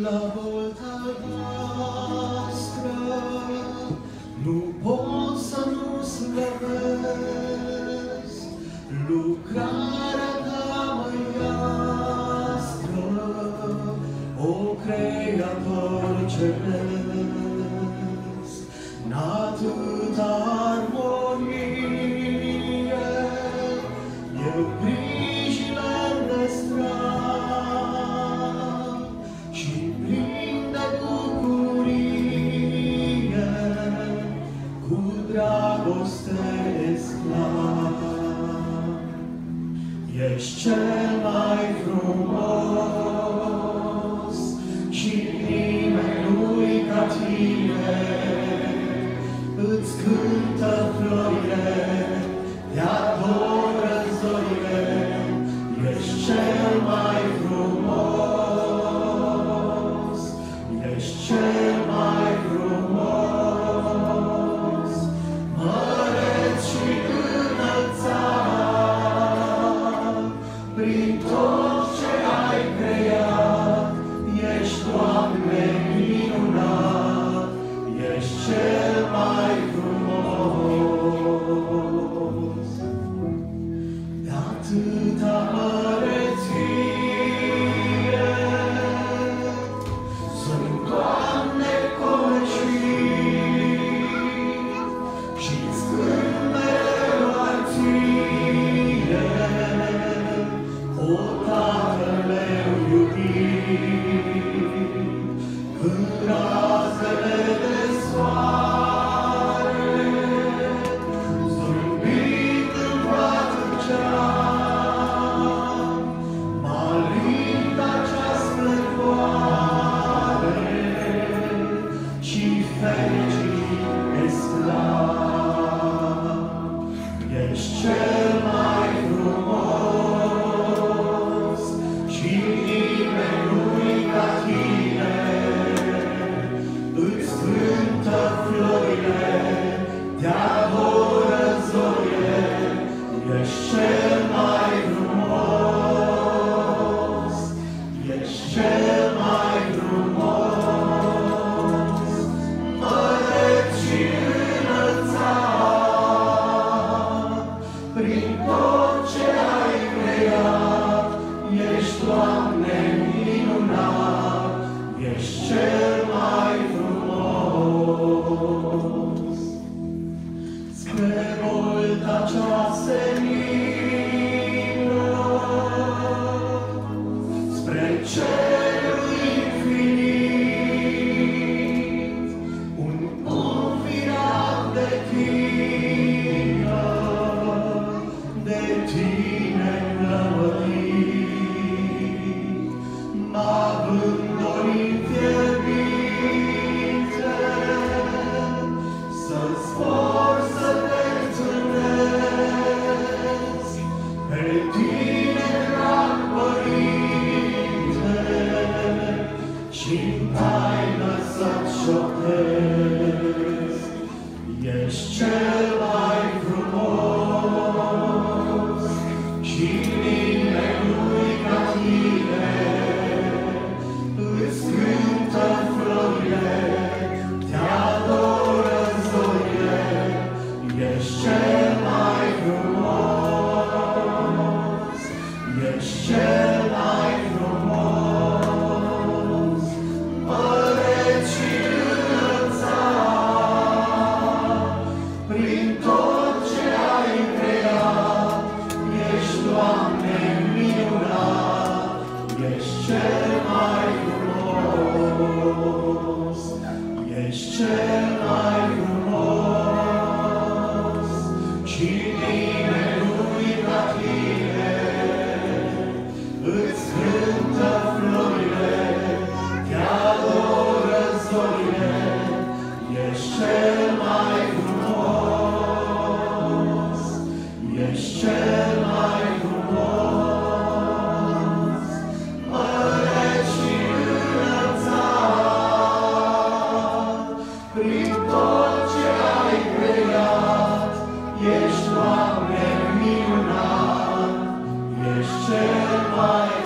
la volta noastră, nu pot să nu slăvesc lucrarea ta măiastră, o Creator ceresc, n-atâta armonie, eu grijile năstrat și plin de bucurie, cu dragoste esclav. Ești cel mai frumos și nimeni nu-i ca tine, îți cântă florile, te adoră zorile. Ești cel mai frumos, ești cel mai frumos, măreț și înălțat, prin tot ce ai creat. Ești, Doamne, minunat, ești cel mai frumos. De atâta măreție sunt, Doamne, coleșit și-ți cânt mereu ție, o Tatăl meu iubit. Când razele de soare zâmbit în toată ceam, m-alint această floare și fericit esclav. Ești cel mai frumos și nimeni nu-i ca tine, îți cântă florile, te adoră zorile. Ești cel mai frumos, ești cel mai frumos, măreț și înălțat, prin tot ce ai creat. Ești, Doamne, minunat, ești cel mai frumos. Spre volta cea senină, spre cerul infinit, un firat de tine plămădit, m-având dorit fierbinte, să-ți vor să te întâlnesc, pe tine, drag Părinte, și-n taină să-ți șoptesc. Ești cel mai frumos și nimeni nu-i ca tine, îți cântă florile, te adoră zorile. Ești cel mai frumos, ești cel mai frumos, măreț și înălțat, prin tot ce ai creat. Ești, Doamne, minunat, ești cel mai frumos, ești cel mai frumos și nimeni nu-i ca tine, îți cântă florile, te adoră zorile. Ești cel mai frumos, ești cel mai frumos, măreț și înălțat, prin tot ce ai creat. Ești, Doamne, minunat, ești cel mai